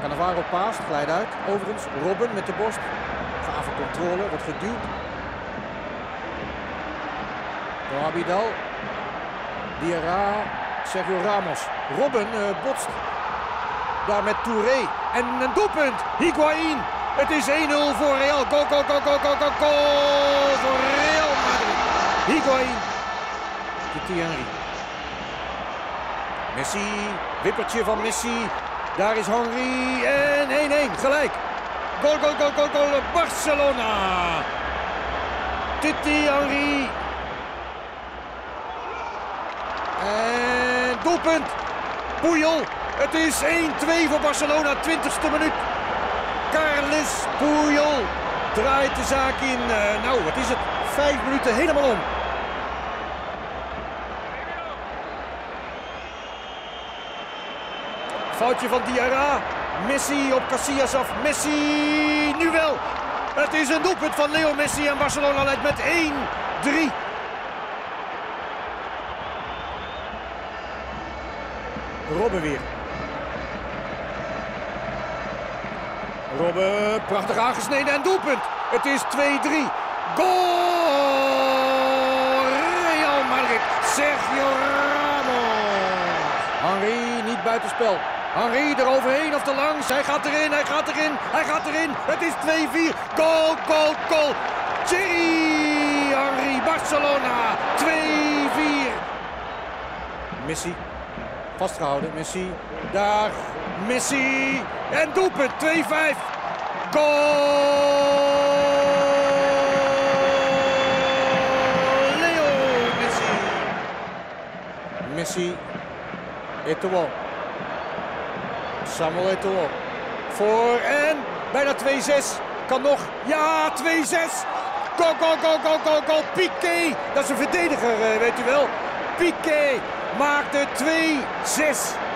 Cannavaro paast, glijdt uit. Overigens, Robben met de borst. Gave controle, wordt geduwd. Door Abidal. Diarra, Sergio Ramos. Robben botst daar met Touré. En een doelpunt. Higuaín. Het is 1-0 voor Real. Goal, goal, goal, goal, goal, goal, goal voor Real Madrid. Higuaín. Thierry Henry. Messi. Wippertje van Messi. Daar is Henry. En 1-1. Gelijk. Goal, goal, goal, goal, goal. Barcelona. Thierry Henry. En doelpunt. Puyol. Het is 1-2 voor Barcelona. 20e minuut. Carles Puyol draait de zaak in, nou wat is het, 5 minuten helemaal om. Foutje van Diarra. Messi op Casillas af. Messi, nu wel. Het is een doelpunt van Leo Messi en Barcelona leidt met 1-3. Robben weer. Robben, prachtig aangesneden en doelpunt. Het is 2-3. Goal! Real Madrid. Sergio Ramos. Henry niet buitenspel. Henry eroverheen of te langs. Hij gaat erin, hij gaat erin, hij gaat erin. Het is 2-4. Goal, goal, goal. Thierry Henry, Barcelona. 2-4. Messi. Vastgehouden, Messi, daar, Messi, en doelpunt, 2-5, goal, Leo Messi, Messi, Eto'o, Samuel Eto'o, voor en bijna 2-6, kan nog, ja, 2-6, goal, goal, goal, goal, goal, goal, Piqué, dat is een verdediger, weet u wel, Piqué. Maakte 2-6.